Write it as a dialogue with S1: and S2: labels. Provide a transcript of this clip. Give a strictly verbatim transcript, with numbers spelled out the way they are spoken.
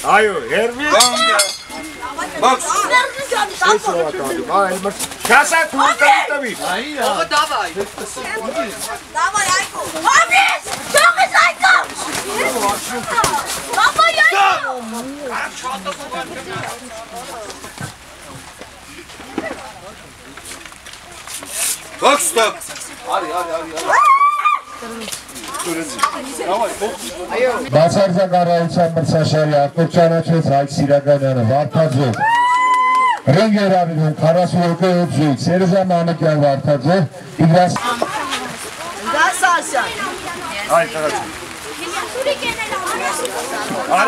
S1: Այո, հերվի։ Բոքս։ Այս շողակաթում, այլ մրց։ Քասակ հուտավի տվի։
S2: Ողը դավայ։
S3: Դավայ Հայկո։ Համես, ճողես Հայկո։ Բաբա Հայկո։
S1: Բոքս ստոպ։
S2: Արի, արի, արի, արի։
S4: Բացարձակառայության մրցաշարի ակտիվ ճանաչեց Հայկ Սիրականյանը, Վարդաձոր։ Ռինգեր արինում քառասունյոթ զույգ, Սերժա Մանուկյան Վարդաձոր, Իգրաս։
S3: Դա Սասյան։
S1: Այ տղաց։